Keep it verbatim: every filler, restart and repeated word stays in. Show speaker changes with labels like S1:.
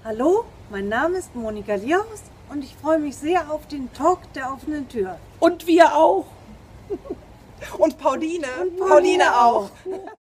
S1: Hallo, mein Name ist Monika Liaus und ich freue mich sehr auf den Talk der offenen Tür.
S2: Und wir auch.
S3: Und Pauline.
S1: Und
S3: Pauline auch.